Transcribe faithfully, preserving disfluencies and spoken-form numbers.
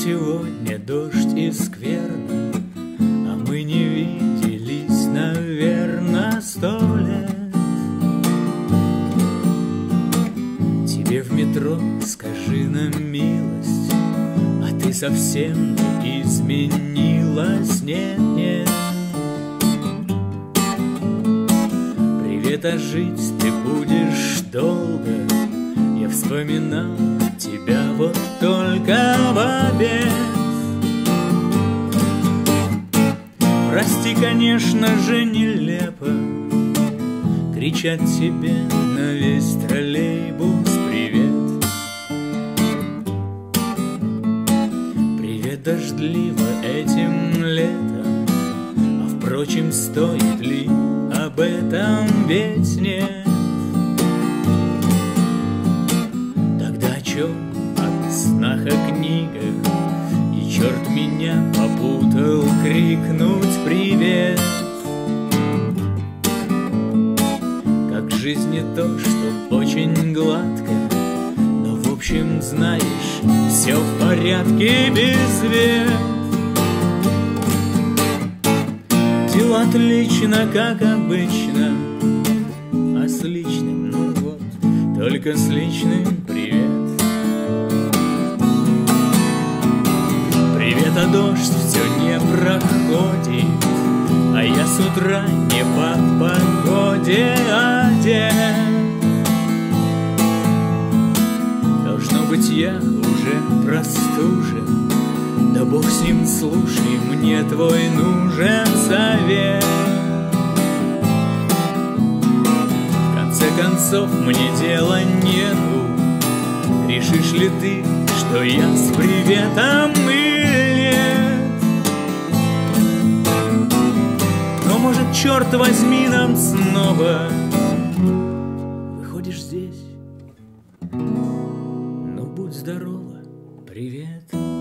сегодня дождь и скверно, а мы не виделись, наверно, сто лет. Тебе в метро скажи на милость, а ты совсем не изменилась, нет, нет. Привет, а жить ты будешь долго, я вспоминал тебя вот только в обед. Прости, конечно же, нелепо кричать тебе на весь троллейбус привет. Привет дождливо этим летом, а впрочем, стоит ли об этом, ведь нет. Тогда о чем? О снах, о книгах, и черт меня попутал крикнуть привет. Как в жизни то, что очень гладко, но в общем, знаешь, все в порядке без вет. Дела отлично, как обычно, а с личным, ну вот, только с личным привет. Привет, а дождь все не проходит, а я с утра не по погоде одет. Должно быть, я уже простужен, да бог с ним, слушай, мне твой нужен совет. В конце концов, мне дела нету, решишь ли ты, что я с приветом или нет? Но может, черт возьми, нам снова выходишь здесь? Ну, будь здорова, привет.